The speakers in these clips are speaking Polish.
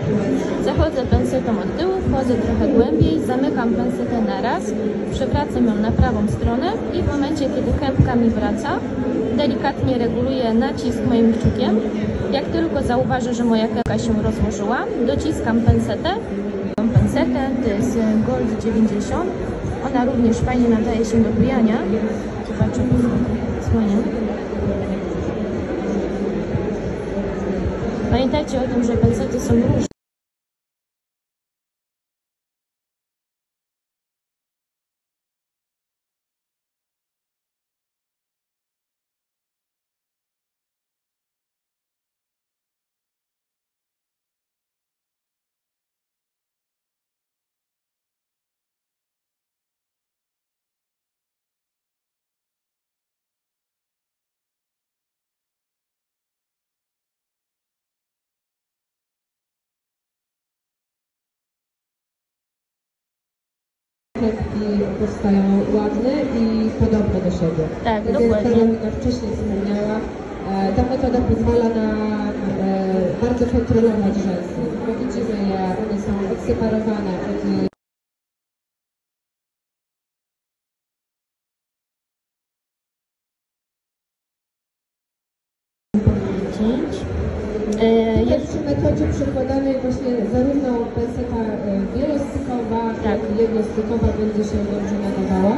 Zachodzę pensetą od tyłu, wchodzę trochę głębiej, zamykam pensetę na raz, przewracam ją na prawą stronę i w momencie, kiedy kępka mi wraca, delikatnie reguluję nacisk moim kciukiem. Jak tylko zauważę, że moja kępka się rozłożyła, dociskam pensetę. Tą pensetę to jest Gold 90. Ona również fajnie nadaje się do bujania. Zobaczę, słonię. Pamiętajcie o tym, że pensety są różne. Powstają ładne i podobne do siebie. Tak, jak dokładnie. Karolina wcześniej wspomniała, ta metoda pozwala na bardzo kontrolować rzęsy. Bo widzimy je, one są odseparowane od w tej metodzie przykładanej właśnie zarówno penseta wielostykowa, jak i jednostykowa będzie się dobrze nadawała.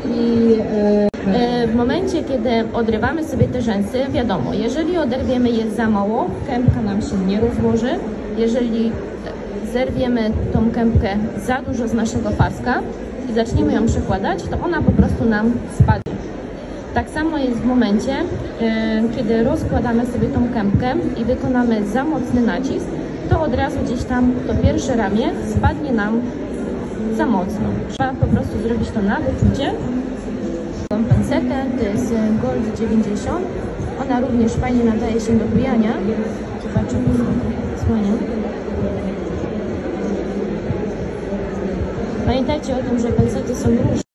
W momencie, kiedy odrywamy sobie te rzęsy, wiadomo, jeżeli oderwiemy je za mało, kępka nam się nie rozłoży. Jeżeli zerwiemy tą kępkę za dużo z naszego paska i zaczniemy ją przykładać, to ona po prostu nam spadnie. Tak samo jest w momencie, kiedy rozkładamy sobie tą kępkę i wykonamy za mocny nacisk, to od razu gdzieś tam to pierwsze ramię spadnie nam za mocno. Trzeba po prostu zrobić to na wyczucie. Tą pensetę to jest Gold 90. Ona również fajnie nadaje się do bujania. Zobaczę, słonię. Pamiętajcie o tym, że pensety są różne.